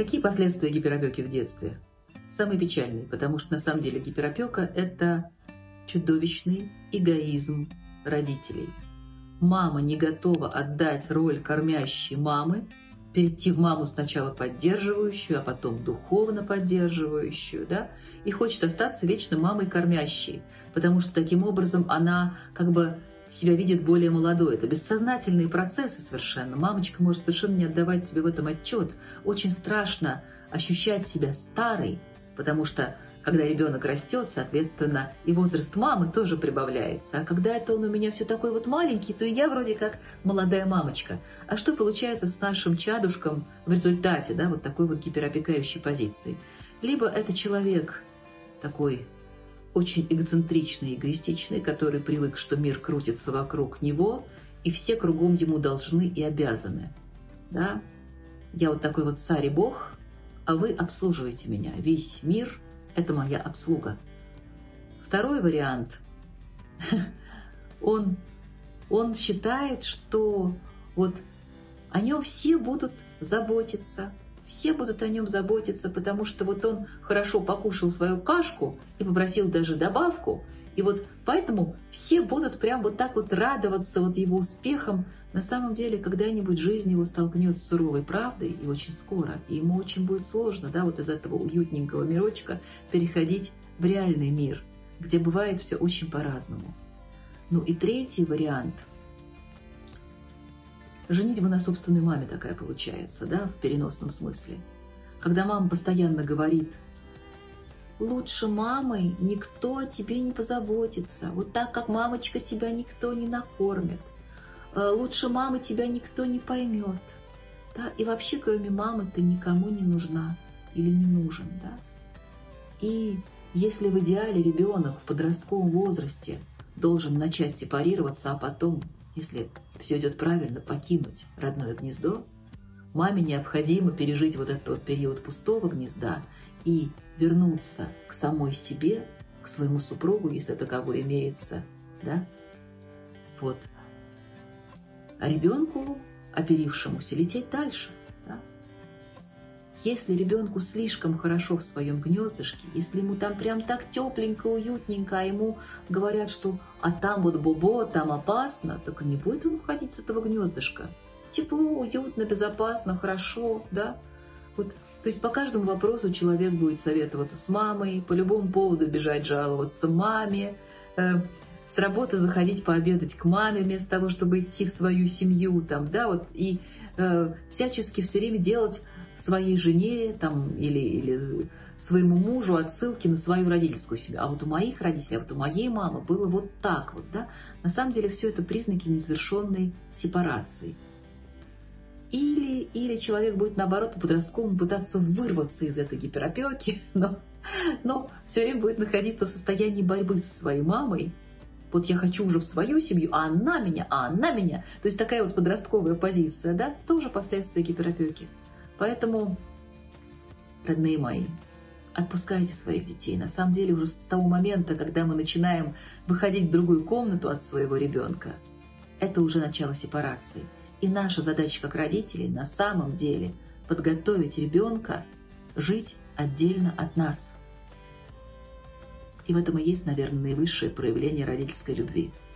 Какие последствия гиперопеки в детстве? Самые печальные, потому что на самом деле гиперопека – это чудовищный эгоизм родителей. Мама не готова отдать роль кормящей мамы, перейти в маму сначала поддерживающую, а потом духовно поддерживающую, да, и хочет остаться вечно мамой кормящей, потому что таким образом она как бы себя видит более молодой. Это бессознательные процессы совершенно. Мамочка может совершенно не отдавать себе в этом отчет. Очень страшно ощущать себя старой, потому что когда ребенок растет, соответственно, и возраст мамы тоже прибавляется. А когда это он у меня все такой вот маленький, то и я вроде как молодая мамочка. А что получается с нашим чадушком в результате, да, вот такой вот гиперопекающей позиции? Либо это человек такой очень эгоцентричный, эгоистичный, который привык, что мир крутится вокруг него, и все кругом ему должны и обязаны. Да? Я вот такой вот царь и бог, а вы обслуживаете меня. Весь мир – это моя обслуга. Второй вариант. Он считает, что вот о нем все будут заботиться. Все будут о нем заботиться, потому что вот он хорошо покушал свою кашку и попросил даже добавку, и вот поэтому все будут прям вот так вот радоваться вот его успехам. На самом деле, когда-нибудь жизнь его столкнет с суровой правдой, и очень скоро, и ему очень будет сложно, да, вот из этого уютненького мирочка переходить в реальный мир, где бывает все очень по-разному. Ну и третий вариант. Женитьба на собственной маме такая получается, да, в переносном смысле. Когда мама постоянно говорит: лучше мамой никто о тебе не позаботится, вот так, как мамочка, тебя никто не накормит, лучше мамы тебя никто не поймет, да, и вообще кроме мамы ты никому не нужна или не нужен, да. И если в идеале ребенок в подростковом возрасте должен начать сепарироваться, а потом, если все идет правильно, покинуть родное гнездо, маме необходимо пережить вот этот вот период пустого гнезда и вернуться к самой себе, к своему супругу, если таковой имеется, да, вот. А ребенку, оперившемуся, лететь дальше, да. Если ребенку слишком хорошо в своем гнездышке, если ему там прям так тепленько, уютненько, а ему говорят, что а там вот бобо, там опасно, так и не будет он уходить с этого гнездышка. Тепло, уютно, безопасно, хорошо, да. Вот, то есть по каждому вопросу человек будет советоваться с мамой, по любому поводу бежать жаловаться маме, с работы заходить пообедать к маме вместо того, чтобы идти в свою семью, там, да, вот, и всячески все время делать своей жене там, или своему мужу отсылки на свою родительскую семью. А вот у моих родителей, а вот у моей мамы было вот так вот, да. На самом деле все это признаки незавершенной сепарации. Или человек будет, наоборот, по-подростковому пытаться вырваться из этой гиперопеки, но все время будет находиться в состоянии борьбы со своей мамой. Вот я хочу уже в свою семью, а она меня. То есть такая вот подростковая позиция, да, тоже последствия гиперопеки. Поэтому, родные мои, отпускайте своих детей. На самом деле уже с того момента, когда мы начинаем выходить в другую комнату от своего ребенка, это уже начало сепарации. И наша задача как родителей на самом деле подготовить ребенка жить отдельно от нас. И в этом и есть, наверное, наивысшее проявление родительской любви.